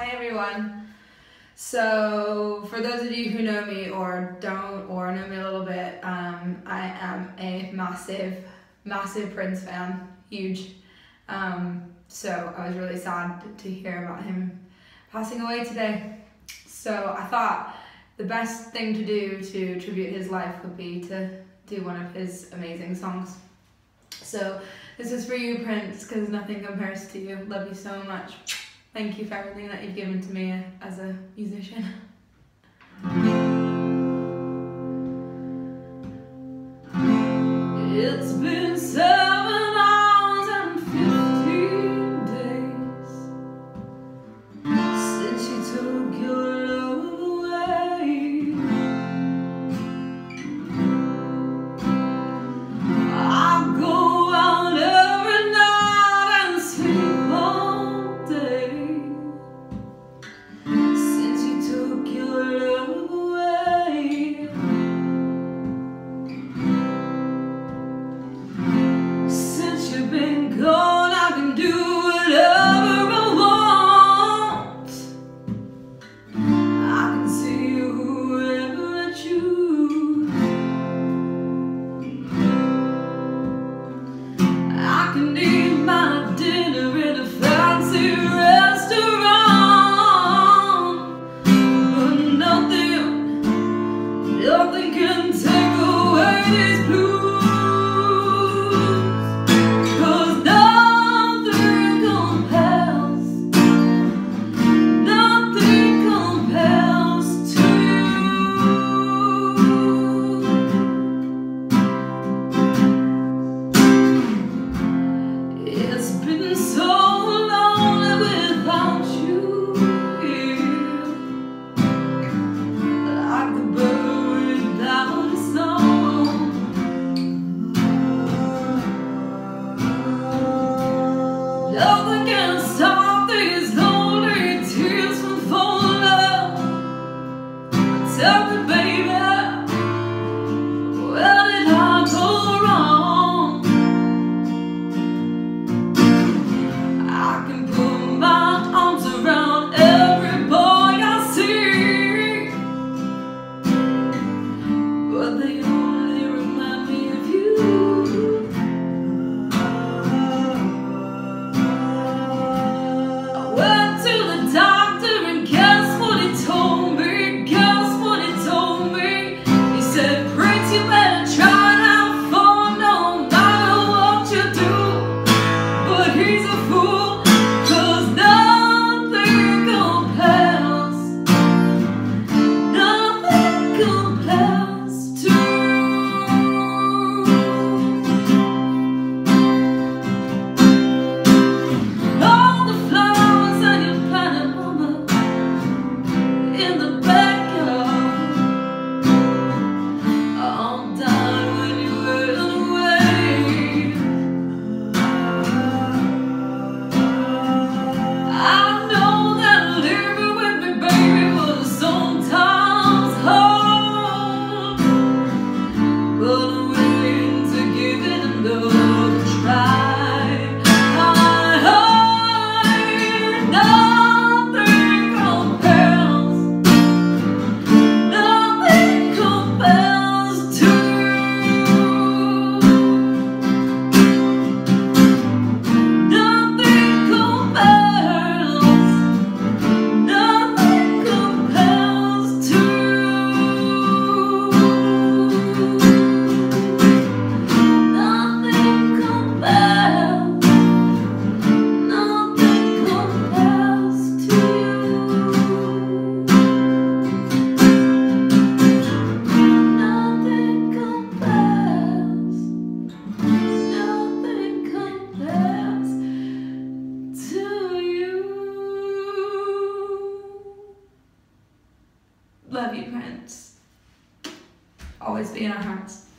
Hi everyone. So for those of you who know me or don't, or know me a little bit, I am a massive Prince fan, huge. So I was really sad to hear about him passing away today. So I thought the best thing to do to tribute his life would be to do one of his amazing songs. So this is for you, Prince, because nothing compares to you. Love you so much. Thank you for everything that you've given to me as a musician. It's been 7 hours and 15 days since you took your love away. I go out every night and sleep all day since you took your love away. Since you've been gone, I can do whatever I want. I can see you whoever I choose. I can eat my dinner in a fancy restaurant, but nothing can take away these blues. 'Cause nothing compares to you. It's been so lonely without you here, like a bird without a song. Nothing can stop these lonely tears from falling. Tell me, baby, where did I go wrong? I can put my arms around every boy I see, but they only remind me of you. I went to the doctor and guess what he told me? He said, Prince, you better try and have fun no matter what you do. But he's a fool, 'cause nothing compares to all the flowers that you planted, mama, in the backyard. All died when you went away. I know that living with me, baby, was sometimes hard, but I'm willing to give it another try. Nothing compares to nothing compares to you. Love you, Prince. Always be in our hearts.